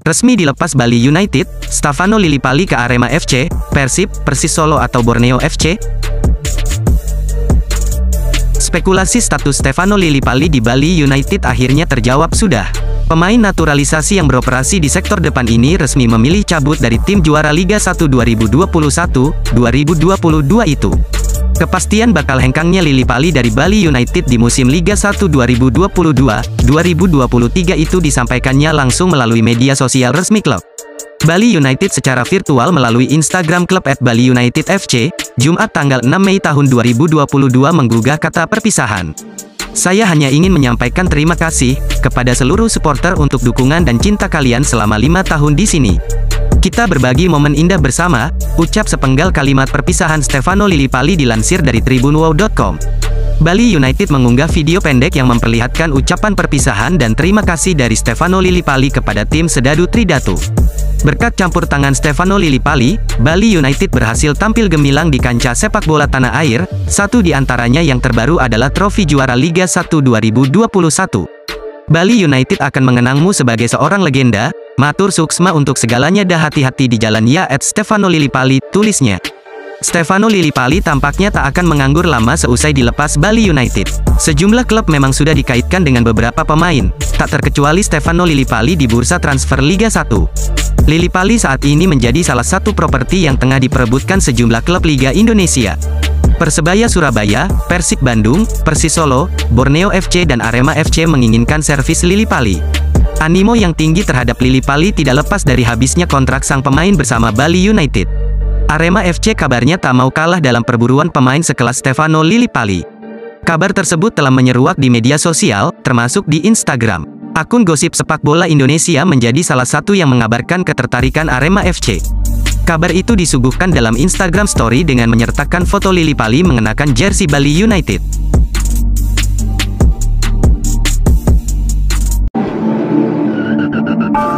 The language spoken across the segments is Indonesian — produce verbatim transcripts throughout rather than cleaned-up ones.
Resmi dilepas Bali United, Stefano Lillipali ke Arema F C, Persib, Persis Solo atau Borneo F C? Spekulasi status Stefano Lillipali di Bali United akhirnya terjawab sudah. Pemain naturalisasi yang beroperasi di sektor depan ini resmi memilih cabut dari tim juara Liga satu dua ribu dua puluh satu dua ribu dua puluh dua itu. Kepastian bakal hengkangnya Lillipali dari Bali United di musim Liga satu dua ribu dua puluh dua dua ribu dua puluh tiga itu disampaikannya langsung melalui media sosial resmi klub. Bali United secara virtual melalui Instagram klub et bali united f c, Jumat tanggal enam Mei tahun dua ribu dua puluh dua menggugah kata perpisahan. Saya hanya ingin menyampaikan terima kasih kepada seluruh supporter untuk dukungan dan cinta kalian selama lima tahun di sini. Kita berbagi momen indah bersama, ucap sepenggal kalimat perpisahan Stefano Lillipali dilansir dari tribunwow dot com. Bali United mengunggah video pendek yang memperlihatkan ucapan perpisahan dan terima kasih dari Stefano Lillipali kepada tim Sedadu Tridatu. Berkat campur tangan Stefano Lillipali, Bali United berhasil tampil gemilang di kancah sepak bola tanah air. Satu di antaranya yang terbaru adalah trofi juara Liga satu dua ribu dua puluh satu. Bali United akan mengenangmu sebagai seorang legenda, matur suksma untuk segalanya dah hati-hati di jalan ya at Stefano Lillipali, tulisnya. Stefano Lillipali tampaknya tak akan menganggur lama seusai dilepas Bali United. Sejumlah klub memang sudah dikaitkan dengan beberapa pemain, tak terkecuali Stefano Lillipali di bursa transfer Liga satu. Lillipali saat ini menjadi salah satu properti yang tengah diperebutkan sejumlah klub Liga Indonesia. Persebaya Surabaya, Persib Bandung, Persis Solo, Borneo F C dan Arema F C menginginkan servis Lillipali. Animo yang tinggi terhadap Lillipali tidak lepas dari habisnya kontrak sang pemain bersama Bali United. Arema F C kabarnya tak mau kalah dalam perburuan pemain sekelas Stefano Lillipali. Kabar tersebut telah menyeruak di media sosial, termasuk di Instagram. Akun gosip sepak bola Indonesia menjadi salah satu yang mengabarkan ketertarikan Arema F C. Kabar itu disuguhkan dalam Instagram Story dengan menyertakan foto Lillipali mengenakan jersey Bali United.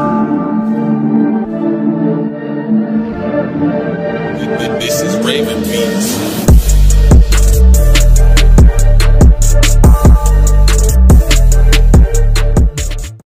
This is Raven.